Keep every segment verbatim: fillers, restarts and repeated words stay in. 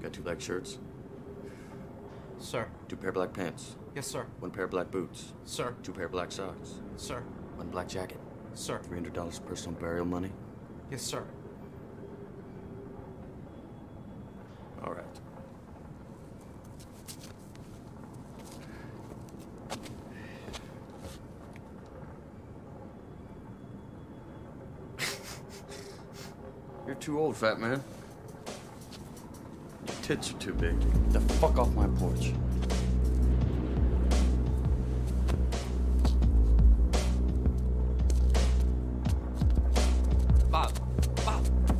Got two black shirts? Sir. Two pair of black pants? Yes, sir. One pair of black boots? Sir. Two pair of black socks? Sir. One black jacket? Sir. Three hundred dollars personal burial money? Yes, sir. All right. You're too old, fat man. Your tits are too big. Get the fuck off my porch. Bob. Bob.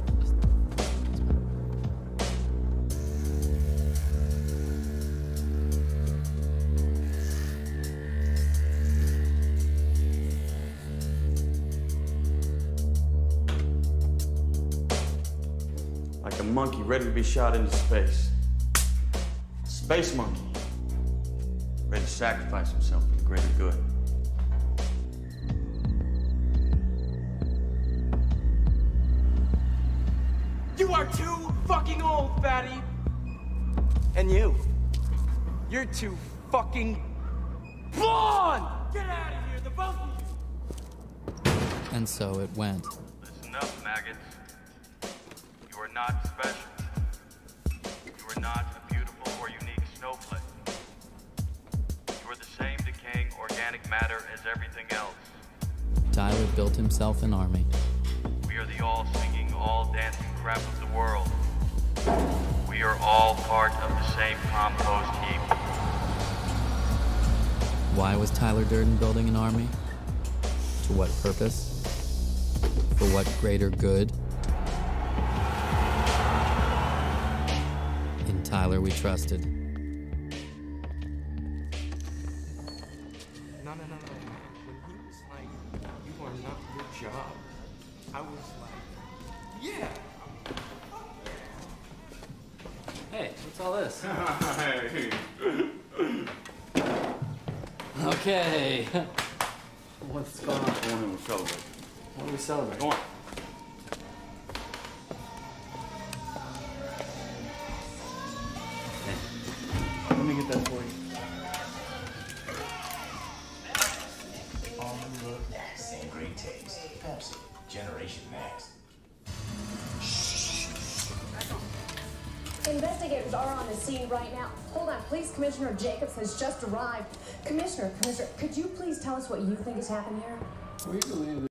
Like a monkey ready to be shot into space. Space monkey. Ready to sacrifice himself for the greater good. You are too fucking old, fatty! And you, you're too fucking blonde! Get out of here, the both of you! And so it went. Listen up, maggots. You are not special. You are not a beautiful or unique snowflake. You are the same decaying organic matter as everything else. Tyler built himself an army. We are the all-singing, all-dancing crap of the world. We are all part of the same compost heap. Why was Tyler Durden building an army? To what purpose? For what greater good? In Tyler we trusted. No, no, no, no. When he was like, you are not your job, I was like, yeah! Hey, what's all this? Hey. Okay. What's going on? Go on in and celebrate. What are we celebrating? Go on. Let me get that for you. Same great taste. Pepsi. Generation Next. Investigators are on the scene right now. Hold on, please. Commissioner Jacobs has just arrived. Commissioner, Commissioner, could you please tell us what you think has happened here? We believe